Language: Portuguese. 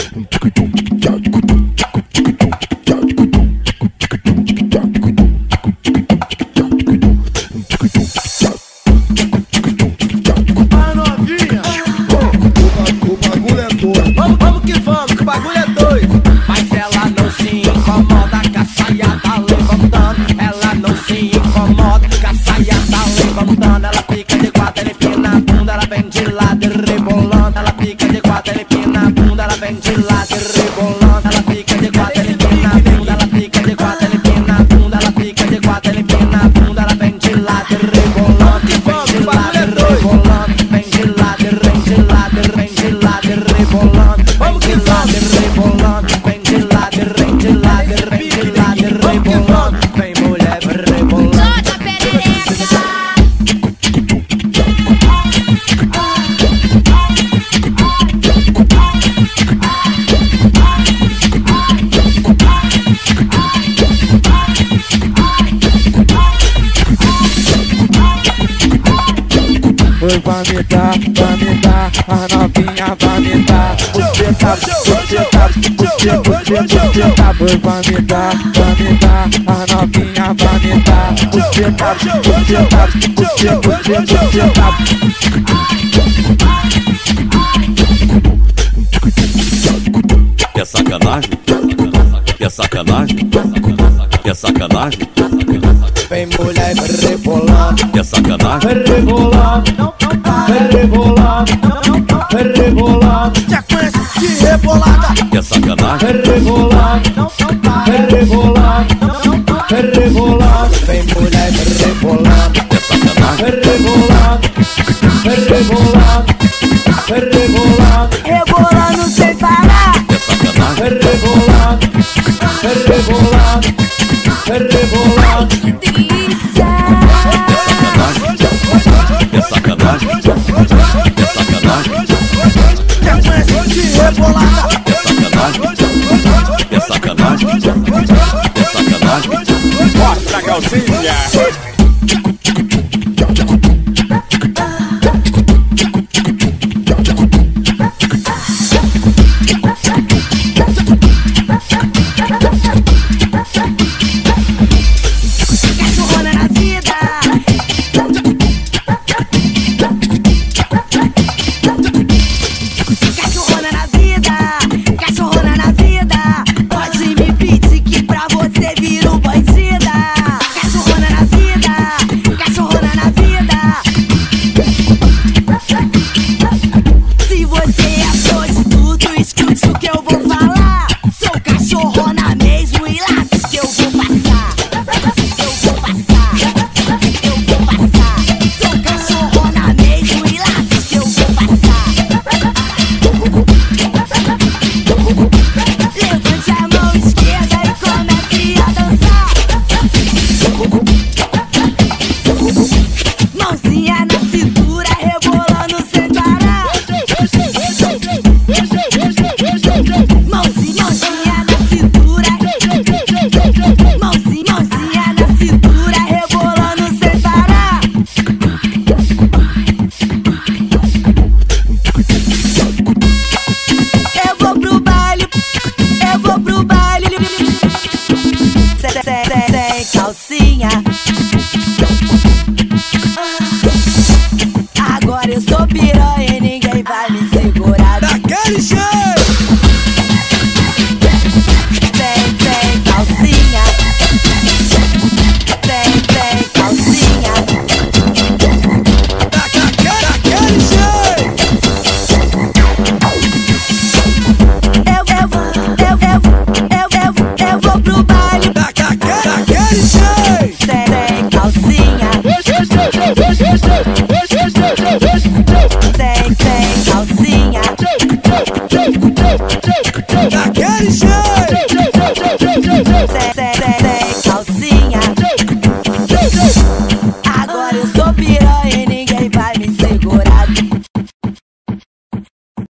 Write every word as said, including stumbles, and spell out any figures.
Vamos, vamos que vamos, que o bagulho é doido. Mas ela não se incomoda com a saia tá levantando. Ela não se incomoda com a saia tá levantando. Ela fica de quatro, ele empina a bunda. Ela vem de lado e rebolando. Ela fica de quatro, ele empina a bunda. Ela vem de lado e rebolando. Ela fica de quatro, ele empina a bunda. Ela fica de quatro, ele empina a bunda. Ela fica de quatro, ele empina a bunda. Ela vem de lado e rebolando. Vem de lado e rebolando. Vem de lado e vem de lado, vem de lado e rebolando. Vamos que vamos, rebolando. Vem de lado, vem de lado, vem de lado, rebolando. Vem mulher, rebolando. Solta a perereca. Oi, vai me dar, vai me dar, a novinha vai me dar. Você tá, você tá, você, você, você tá. Oi, vai me dar, vai me dar, a novinha vai me dar. Você tá, você tá, você, você, você tá. Quer sacanagem? Quer sacanagem? Quer sacanagem? Vem mulher, rebolando. Quer sacanagem? Rebolando, rebolando, rebolando. Sequência de rebolada. Quer sacanagem? Rebolando, rebolando, rebolando. Vem mulher, rebolando. Quer sacanagem? Rebolando, rebolando, rebolando. Rebolando sem parar. Quer sacanagem? Rebolando, rebolando, rebolando. Que delícia. Quer sacanagem? Quer sacanagem? Sequência de rebolada. Quer sacanagem? Quer sacanagem? Quer sacanagem? Mostra a calcinha.